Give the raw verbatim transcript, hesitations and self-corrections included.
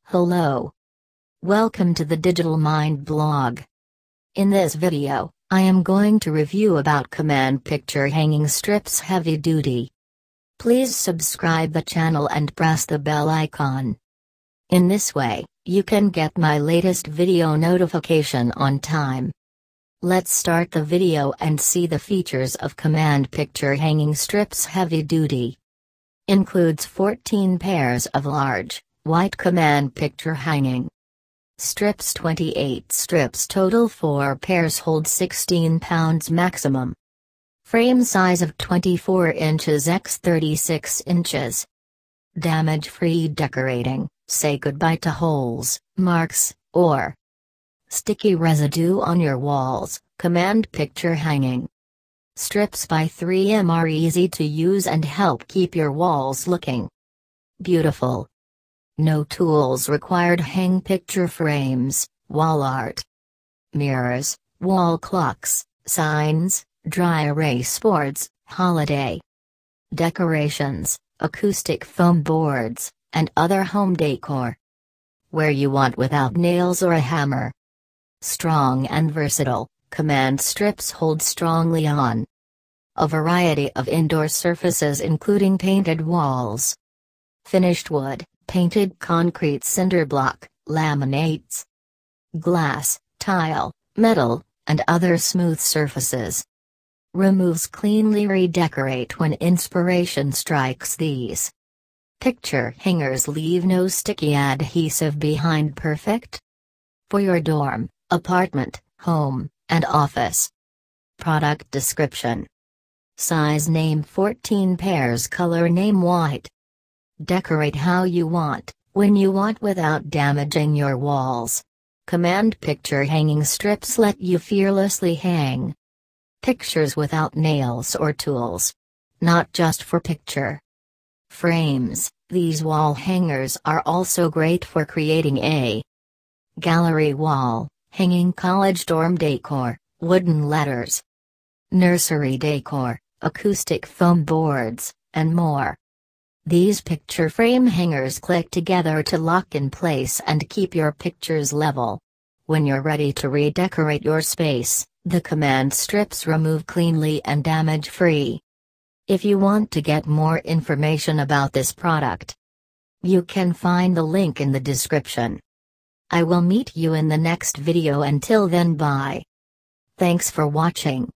Hello. Welcome to the Digital Mind blog. In this video, I am going to review about Command Picture Hanging Strips Heavy Duty. Please subscribe the channel and press the bell icon. In this way, you can get my latest video notification on time. Let's start the video and see the features of Command Picture Hanging Strips Heavy Duty. Includes fourteen pairs of large, white command picture hanging strips. twenty-eight strips total. Four pairs hold sixteen pounds maximum. Frame size of twenty-four inches by thirty-six inches. Damage-free decorating. Say goodbye to holes, marks, or sticky residue on your walls. Command picture hanging strips by three M are easy to use and help keep your walls looking beautiful. No tools required. Hang picture frames, wall art, mirrors, wall clocks, signs, dry erase boards, holiday decorations, acoustic foam boards, and other home decor. Where you want without nails or a hammer. Strong and versatile, command strips hold strongly on a variety of indoor surfaces including painted walls, finished wood, painted concrete, cinder block, laminates, glass, tile, metal, and other smooth surfaces. Removes cleanly. Redecorate when inspiration strikes. These picture hangers leave no sticky adhesive behind. Perfect for your dorm, apartment, home, and office. Product description. Size name fourteen pairs. Color name white. Decorate how you want, when you want without damaging your walls. Command picture hanging strips let you fearlessly hang pictures without nails or tools. Not just for picture frames, these wall hangers are also great for creating a gallery wall, hanging college dorm decor, wooden letters, nursery decor, acoustic foam boards, and more. These picture frame hangers click together to lock in place and keep your pictures level. When you're ready to redecorate your space, the command strips remove cleanly and damage-free. If you want to get more information about this product, you can find the link in the description. I will meet you in the next video. Until then, bye. Thanks for watching.